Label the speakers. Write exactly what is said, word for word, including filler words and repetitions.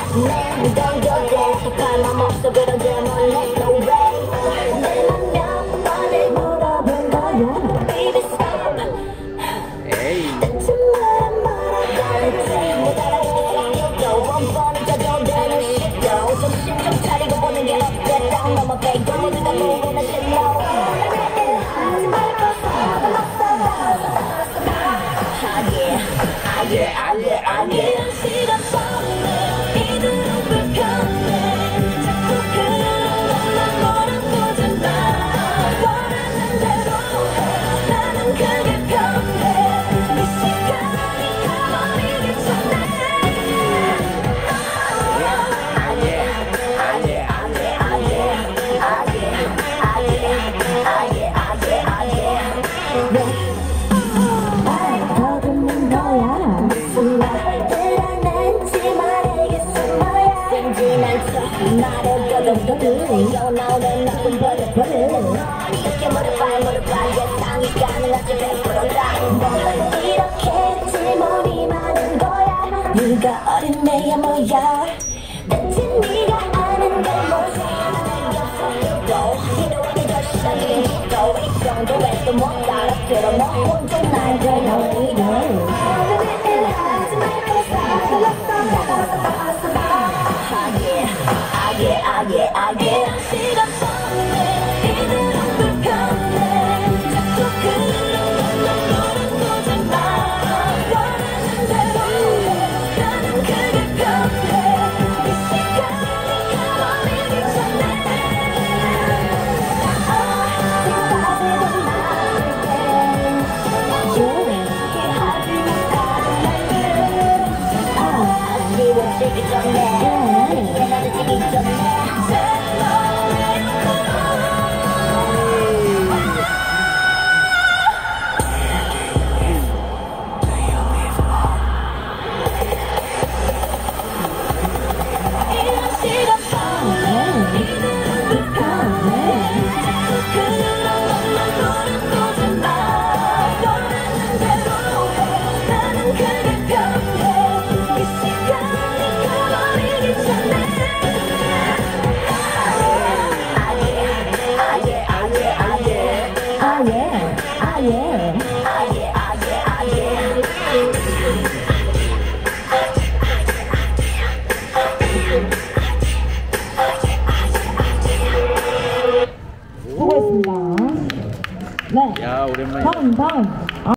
Speaker 1: 내 던져대 속한 맘 없어 그런 질문 no way 내가 몇 번을 물어본 거야 Baby stop 대체 뭐라 말아갈지 못 알아듣겠어 원번은 져도 되는 shit도 정신 좀 차리고 보는 게 어때 딱 넘어 baby 누가 보면 실로 하지 말고 아예 아예 아예 시간 뻔해 이대로 불편해 자꾸 그런 것만 몰아보지 마 원하는 대로 해 나는 그게 편해 이 시간이 가버리기 전에 아예 아예 아예 아예 아예 아예 아예 아예 아예 무슨 말을 안 했지 말해겠어 뭐야 생지난 척 말해줘도 너는 나오는 나쁜 버릇 버릇 이렇게 무릎발 무릎발 예상이 가능하지 백 퍼센트다 이렇게 질문이 많은 거야 네가 어린애야 뭐야 대체 네가 아는 게 뭐지 이렇게 절실하게 또 이 정도에도 못 알아들어 너 혼자 날 괴로워 아예 아예 아예 시간 뻔해 이대로 불편해 자꾸 그런 것만 물어보지 마 원하는 대로 해 나는 그게 편해 이 시간이 가버리기 전에 지금까지도 나에게 하지 못하는 말들 아쉬워지기 전에
Speaker 2: 수고했습니다. 네.
Speaker 3: 야, 오랜만이다.
Speaker 2: 다음, 다음.